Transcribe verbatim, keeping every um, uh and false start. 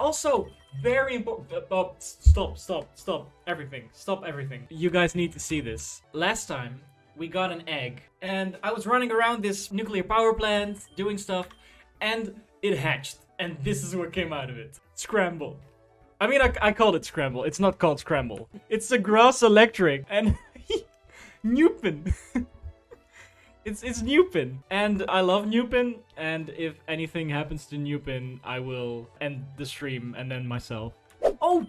Also, very important. Uh, oh, stop, stop, stop. Everything. Stop everything. You guys need to see this. Last time, we got an egg. And I was running around this nuclear power plant, doing stuff. And it hatched. And this is what came out of it. Scramble. I mean, I, I called it Scramble. It's not called Scramble. It's a Grass Electric. And... Newpin. It's it's Newpin, and I love Newpin, and if anything happens to Newpin, I will end the stream and then myself.